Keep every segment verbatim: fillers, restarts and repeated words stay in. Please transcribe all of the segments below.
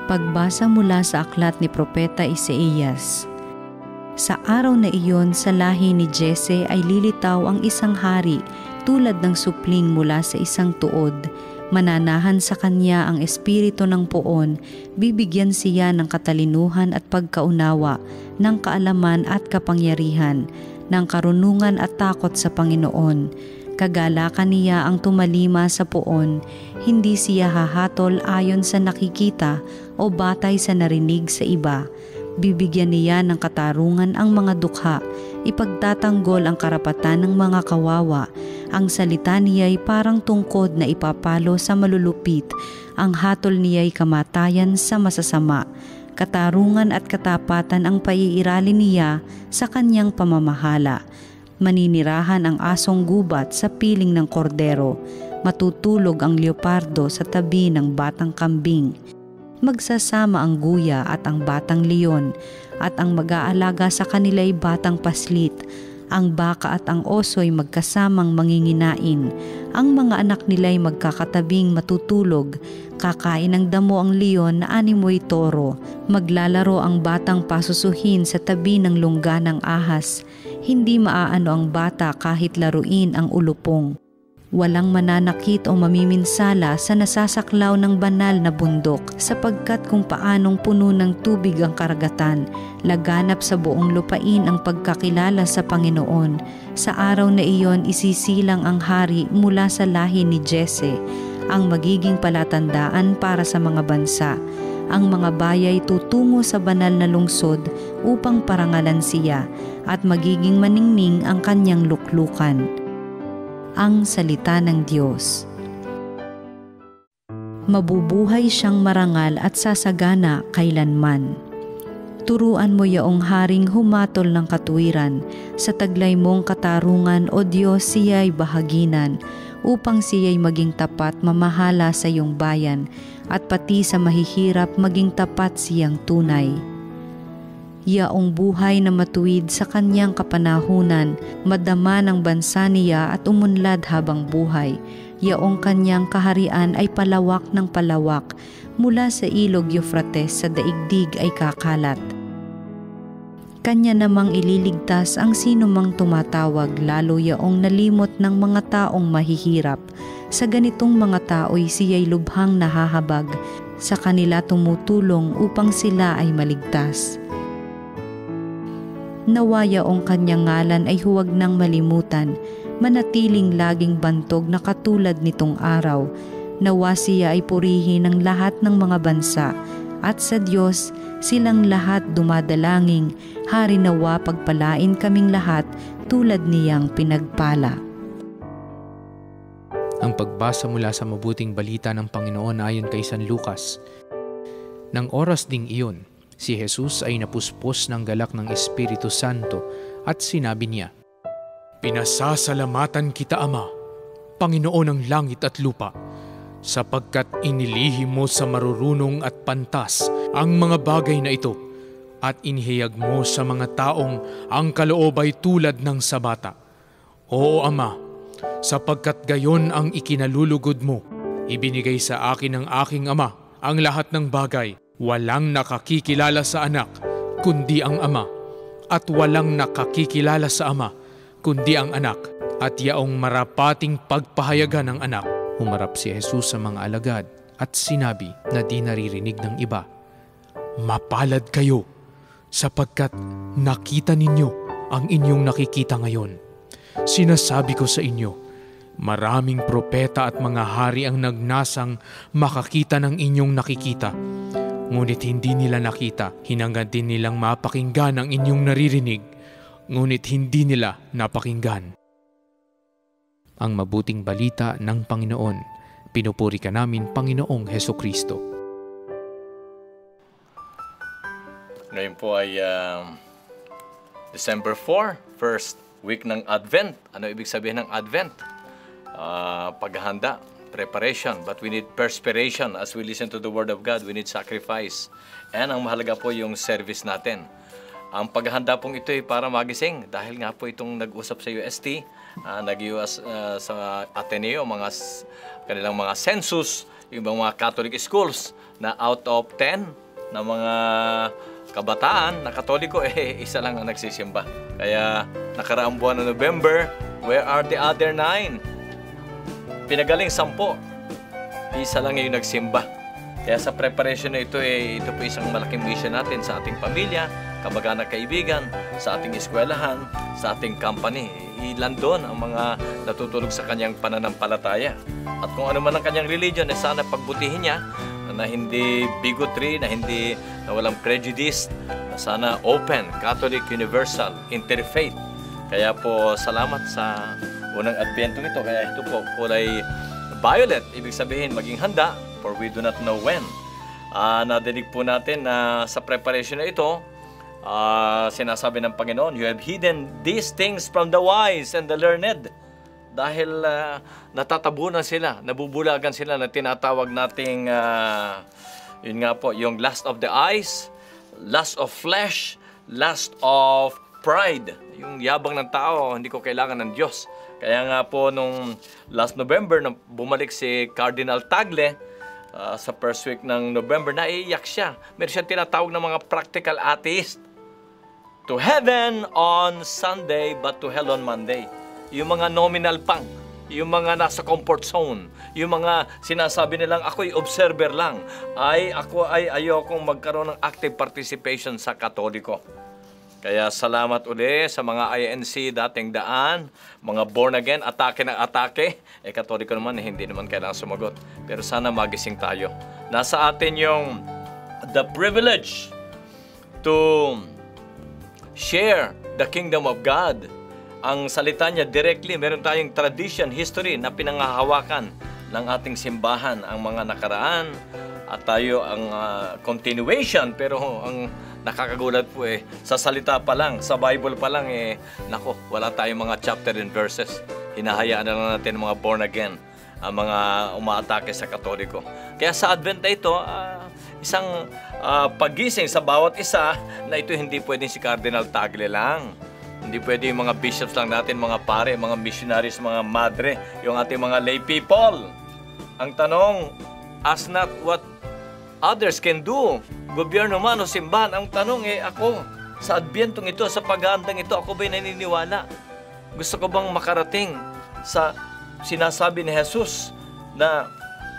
Pagbasa mula sa aklat ni Propeta Isaías. Sa araw na iyon, sa lahi ni Jese ay lilitaw ang isang hari tulad ng supling mula sa isang tuod. Mananahan sa kanya ang espiritu ng poon, bibigyan siya ng katalinuhan at pagkaunawa, ng kaalaman at kapangyarihan, ng karunungan at takot sa Panginoon. Kagalakan niya ang tumalima sa poon, hindi siya hahatol ayon sa nakikita o batay sa narinig sa iba. Bibigyan niya ng katarungan ang mga dukha, ipagtatanggol ang karapatan ng mga kawawa. Ang salita niya'y parang tungkod na ipapalo sa malulupit, ang hatol niya'y kamatayan sa masasama. Katarungan at katapatan ang paiiralin niya sa kanyang pamamahala. Maninirahan ang asong gubat sa piling ng kordero, matutulog ang leopardo sa tabi ng batang kambing. Magsasama ang guya at ang batang leon, at ang mag-aalaga sa kanila'y batang paslit. Ang baka at ang oso'y magkasamang manginginain. Ang mga anak nila'y magkakatabing matutulog. Kakain ng damo ang leon na animoy toro. Maglalaro ang batang pasusuhin sa tabi ng lungga ng ahas. Hindi maaano ang bata kahit laruin ang ulupong. Walang mananakit o mamiminsala sa nasasaklaw ng banal na bundok, sapagkat kung paanong puno ng tubig ang karagatan, laganap sa buong lupain ang pagkakilala sa Panginoon. Sa araw na iyon isisilang ang hari mula sa lahi ni Jese, ang magiging palatandaan para sa mga bansa. Ang mga bayay tutungo sa banal na lungsod upang parangalan siya, at magiging maningning ang kanyang luklukan. Ang salita ng Diyos. Mabubuhay siyang marangal at sasagana kailanman. Turuan mo yaong haring humatol ng katuwiran, sa taglay mong katarungan o Diyos siya'y bahaginan, upang siya'y maging tapat mamahala sa iyong bayan, at pati sa mahihirap maging tapat siyang tunay. Yaong buhay na matuwid sa kanyang kapanahunan, madama ng bansa niya at umunlad habang buhay. Yaong kanyang kaharian ay palawak ng palawak, mula sa ilog Euphrates sa daigdig ay kakalat. Kanya namang ililigtas ang sinumang tumatawag, lalo yaong nalimot ng mga taong mahihirap. Sa ganitong mga tao'y siya'y lubhang nahahabag, sa kanila tumutulong upang sila ay maligtas. Nawa yaong kanyang ngalan ay huwag nang malimutan, manatiling laging bantog na katulad nitong araw. Nawa siya ay purihin ng lahat ng mga bansa, at sa Diyos silang lahat dumadalangin. Hari nawa pagpalain kaming lahat tulad niyang pinagpala. Ang pagbasa mula sa mabuting balita ng Panginoon ayon kay San Lucas. Nang oras ding iyon, si Jesus ay napuspos ng galak ng Espiritu Santo at sinabi niya, "Pinasasalamatan kita, Ama, Panginoon ng langit at lupa, sapagkat inilihim mo sa marurunong at pantas ang mga bagay na ito, at inihayag mo sa mga taong ang kaloob ay tulad ng sa bata. Oo, Ama, sapagkat gayon ang ikinalulugod mo, ibinigay sa akin ng aking Ama ang lahat ng bagay. Walang nakakikilala sa anak, kundi ang Ama, at walang nakakikilala sa Ama, kundi ang anak, at yaong marapating pagpahayagan ng anak." Humarap si Jesus sa mga alagad at sinabi na di naririnig ng iba, "Mapalad kayo, sapagkat nakita ninyo ang inyong nakikita ngayon. Sinasabi ko sa inyo, maraming propeta at mga hari ang nagnasang makakita ng inyong nakikita, ngunit hindi nila nakita. Hinangad din nilang mapakinggan ang inyong naririnig, ngunit hindi nila napakinggan." Ang mabuting balita ng Panginoon. Pinupuri ka namin, Panginoong Hesukristo. Ngayon po ay uh, December fourth, first week ng Advent. Ano ibig sabihin ng Advent? Uh, paghahanda, preparation, but we need perspiration. As we listen to the Word of God, we need sacrifice. And ang mahalaga po yung service natin. Ang paghahanda pong ito ay para magising, dahil nga po itong nag-usap sa U S T, uh, nag-iwas uh, sa Ateneo, mga kanilang mga census, yung mga Catholic schools na out of ten na mga kabataan na Katoliko, eh, isa lang ang nagsisimba. Kaya nakaraang buwan ng November, where are the other nine? Pinagaling sampo, isa lang yung nagsimba. Kaya sa preparation na ito, eh, ito po isang malaking mission natin sa ating pamilya, kamag-anak, kaibigan, sa ating eskwelahan, sa ating company. Ilan doon ang mga natutulog sa kanyang pananampalataya. At kung ano man ang kanyang religion, eh, sana pagbutihin niya na hindi bigotry, na hindi na walang prejudice, na sana open, Catholic, universal, interfaith. Kaya po salamat sa unang adbentong ito. Kaya ito po kulay violet, ibig sabihin maging handa, for we do not know when. Uh, nadinig po natin na sa preparation na ito, uh, sinasabi ng Panginoon, you have hidden these things from the wise and the learned. Dahil uh, natatabunan sila, nabubulagan sila na tinatawag nating, uh, yun nga po, yung lust of the eyes, lust of flesh, lust of pride. Yung yabang ng tao, hindi ko kailangan ng Diyos. Kaya nga po, nung last November, nung bumalik si Cardinal Tagle, uh, sa first week ng November, naiiyak siya. Meron siyang tinatawag ng mga practical atheist. To heaven on Sunday, but to hell on Monday. Yung mga nominal pang, yung mga nasa comfort zone, yung mga sinasabi nilang ako'y observer lang, ay ako ay ayokong magkaroon ng active participation sa Katoliko. Kaya salamat uli sa mga I N C dating daan, mga born again, atake na atake. Eh, Katoliko naman, eh, hindi naman kailangan sumagot. Pero sana magising tayo. Nasa atin yung the privilege to share the kingdom of God. Ang salita niya directly, meron tayong tradition, history na pinangahawakan ng ating simbahan, ang mga nakaraan, at tayo ang uh, continuation. Pero ang nakakagulat po eh, sa salita pa lang, sa Bible pa lang eh, nako, wala tayong mga chapter and verses. Hinahayaan na lang natin mga born again, ang mga umaatake sa Katoliko. Kaya sa Advent na ito, uh, isang uh, pagising sa bawat isa na ito hindi pwedeng si Cardinal Tagle lang. Hindi pwede yung mga bishops lang natin, mga pare, mga missionaries, mga madre, yung ating mga lay people. Ang tanong, ask not what others can do. Gobyerno man o simbahan, ang tanong eh ako, sa adbentong ito, sa paghahandang ito, ako ba'y naniniwala? Gusto ko bang makarating sa sinasabi ni Jesus na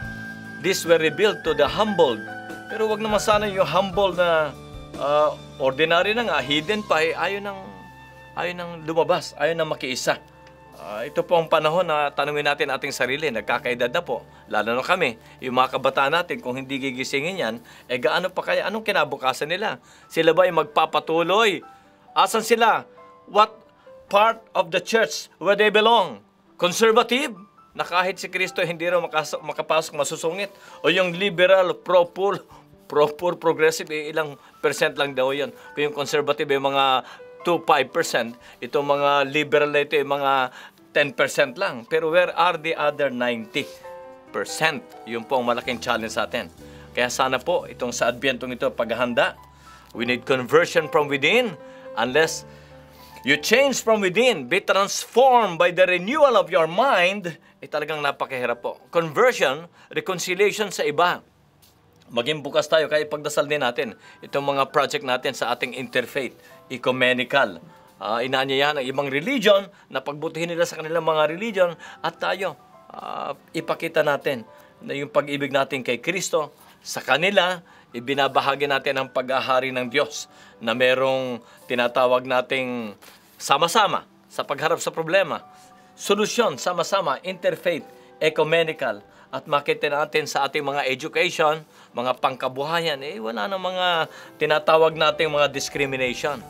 this were revealed to the humbled? Pero wag naman sana yung humble na uh, ordinary na nga, hidden pa, eh, ayaw nang ayaw nang lumabas, ayaw nang makiisa. Uh, ito po ang panahon na tanungin natin ating sarili, nagkakaedad na po, lalo na kami, yung mga kabataan natin, kung hindi gigisingin yan, eh gaano pa kaya, anong kinabukasan nila? Sila ba ay magpapatuloy? Asan sila? What part of the church where they belong? Conservative? Na kahit si Kristo hindi raw makapasok, masusungit? O yung liberal, pro-poor, pro-poor, progressive, eh, ilang percent lang daw yan? Kung yung conservative, eh, mga two to five percent, itong mga liberal na ito, eh, mga ten percent lang. Pero where are the other ninety percent? Yun po ang malaking challenge sa atin. Kaya sana po, itong sa Adbentong ito, paghahanda, we need conversion from within. Unless you change from within, be transformed by the renewal of your mind, eh talagang napakahirap po. Conversion, reconciliation sa iba. Maging bukas tayo, kaya pagdasal din natin itong mga project natin sa ating interfaith, ecumenical. Uh, inaanyayahan ng ibang religion na pagbutihin nila sa kanilang mga religion at tayo, uh, ipakita natin na yung pag-ibig natin kay Kristo sa kanila, ibinabahagi natin ang pag-ahari ng Diyos na merong tinatawag nating sama-sama sa pagharap sa problema. Solusyon, sama-sama, interfaith, ecumenical. At makita natin sa ating mga education, mga pangkabuhayan, eh wala na mga tinatawag nating mga discrimination.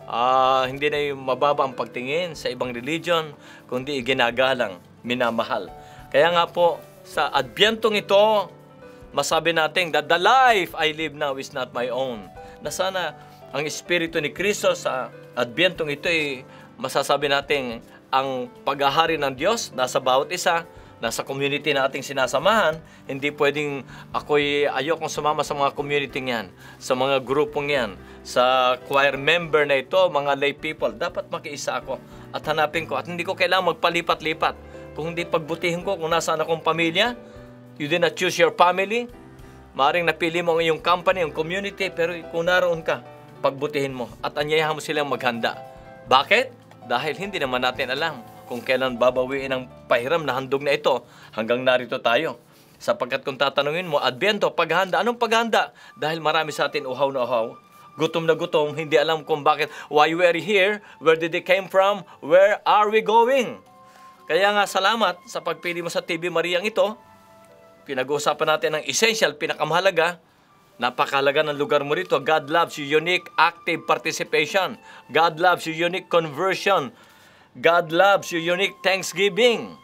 Uh, hindi na yung mababa ang pagtingin sa ibang religion, kundi ginagalang, minamahal. Kaya nga po, sa Adbentong ito, masabi natin that the life I live now is not my own. Na sana ang Espiritu ni Kristo sa Adbentong ito ay masasabi natin ang paghahari ng Diyos nasa bawat isa, nasa community na ating sinasamahan. Hindi pwedeng ako'y ayokong sumama sa mga community niyan, sa mga grupong yan, sa choir member na ito, mga lay people. Dapat makiisa ako at hanapin ko at hindi ko kailangan magpalipat-lipat. Kung hindi pagbutihin ko kung nasaan akong pamilya, you did not choose your family, maaaring napili mo ang iyong company, ang community, pero kung naroon ka, pagbutihin mo at anyayahan mo silang maghanda. Bakit? Dahil hindi naman natin alam kung kailan babawiin ang pahiram na handog na ito hanggang narito tayo. Sapagkat kung tatanungin mo, Adbyento, paghanda, anong paghanda? Dahil marami sa atin uhaw na uhaw, gutom na gutom, hindi alam kung bakit, why we are here, where did they came from, where are we going? Kaya nga salamat sa pagpili mo sa T V Mariang ito. Pinag-uusapan natin ang essential, pinakamahalaga. Napakahalaga ng lugar mo rito. God loves your unique active participation. God loves your unique conversion. God loves your unique thanksgiving.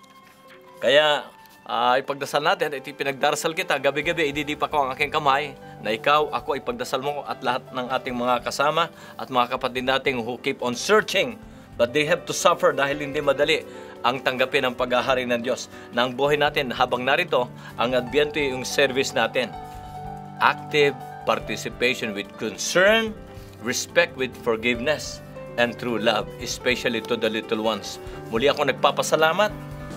Kaya uh, ipagdasal natin, ito pinagdarasal kita, gabi-gabi ididipa ko ang aking kamay na ikaw, ako ipagdasal mo at lahat ng ating mga kasama at mga kapatid natin who keep on searching, but they have to suffer dahil hindi madali ang tanggapin ang paghahari ng Diyos. Na ang buhay natin habang narito, ang Adbyento yung service natin. Active participation with concern, respect with forgiveness, and true love, especially to the little ones. Muli ako nagpapasalamat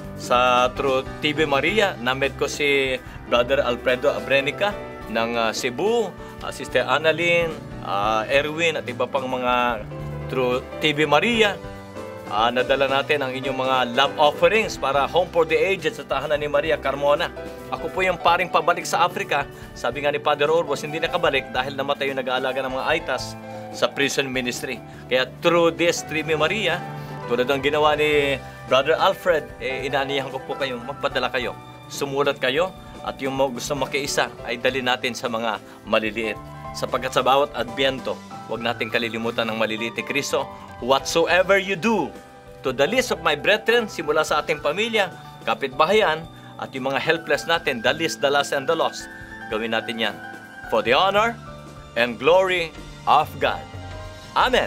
sa through T V Maria. Na-meet ko si Brother Alfredo Abrenica ng uh, Cebu, uh, Sister Annalyn, uh, Erwin, at iba pang mga through T V Maria. Uh, nadala natin ang inyong mga love offerings para Home for the Aged sa tahanan ni Maria Carmona. Ako po yung paring pabalik sa Africa. Sabi nga ni Father Orbos, hindi nakabalik dahil namatay yung nag-aalaga ng mga aitas sa prison ministry. Kaya through this T V Maria, tulad ng ginawa ni Brother Alfred, eh, inaaniyahan ko po kayo, magpadala kayo. Sumulat kayo at yung gusto makiisa ay dali natin sa mga maliliit. Sapagkat sa bawat Adbyento, huwag natin kalilimutan ng maliliit ni Kristo. Whatsoever you do to the least of my brethren, simula sa ating pamilya, kapitbahayan, at yung mga helpless natin, the least, the last, and the lost, gawin natin yan for the honor and glory of God. Amen.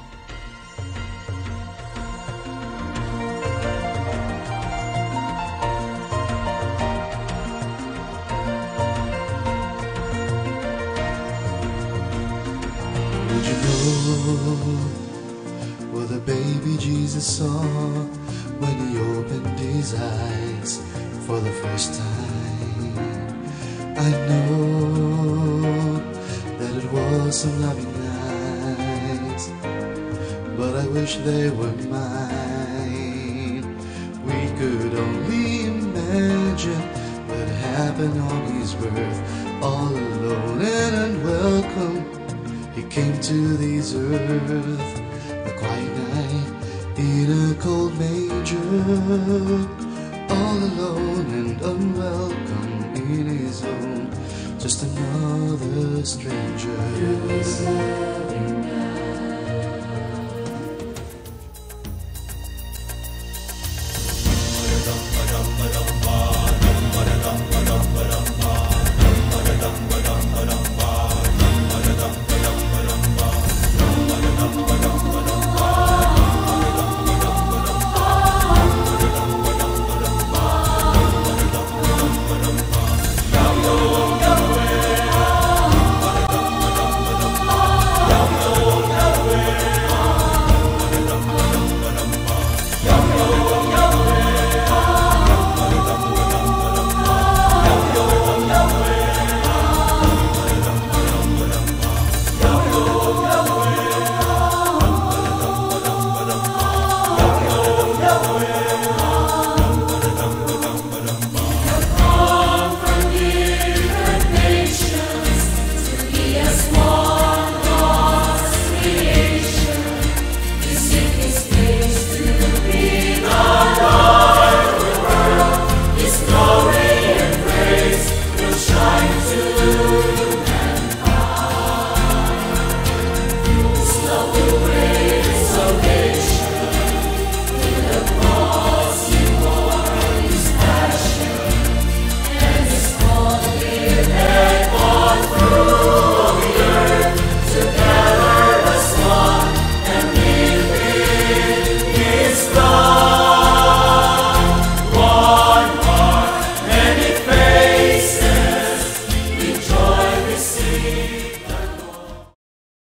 Would you know what the baby Jesus saw when he opened his eyes for the first time? I know that it was some loving eyes, but I wish they were mine. We could only imagine what happened on his birth, all alone and unwelcome. He came to this earth, a quiet night in a cold manger, all alone and unwelcome in his home, just another stranger.